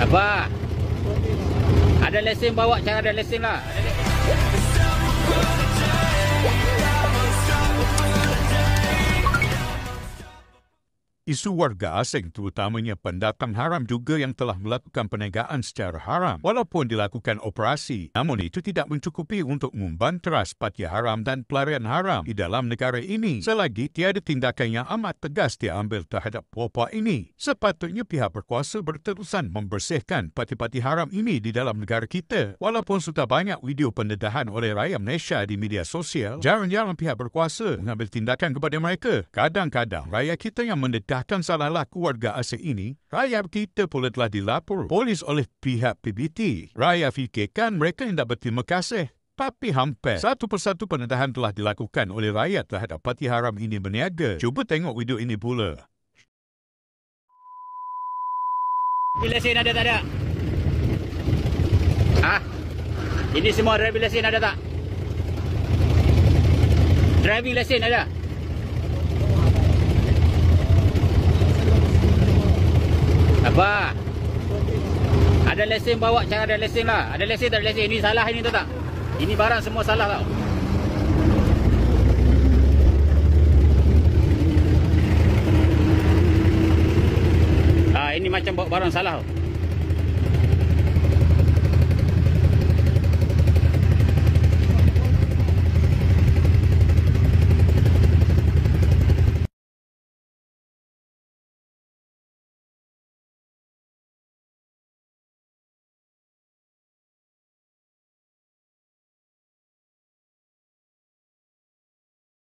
Apa? Ada lesen bawa, cara ada lesen lah. Isu warga asing terutamanya pendatang haram juga yang telah melakukan perniagaan secara haram. Walaupun dilakukan operasi, namun itu tidak mencukupi untuk membanteras parti haram dan pelarian haram di dalam negara ini selagi tiada tindakan yang amat tegas diambil terhadap perkara ini. Sepatutnya pihak berkuasa berterusan membersihkan parti-parti haram ini di dalam negara kita. Walaupun sudah banyak video pendedahan oleh rakyat Malaysia di media sosial, jarang-jarang pihak berkuasa mengambil tindakan kepada mereka. Kadang-kadang rakyat kita yang mendedahkan salah laku warga asing ini, rakyat kita pula telah dilapor polis oleh pihak PBT. Rakyat fikirkan mereka hendak berterima kasih. Tapi hampir satu persatu pendedahan telah dilakukan oleh rakyat terhadap parti haram ini berniaga. Cuba tengok video ini pula. Lesen ada tak ada? Ah, ini semua driving lesen ada tak? Driving lesen ada? Apa? Ada lesen bawa, cara ada lesen lah. Ada lesen tak ada lesen? Ini salah ini tu tak? Ini barang semua salah tau. Ini macam bawa barang salah tau.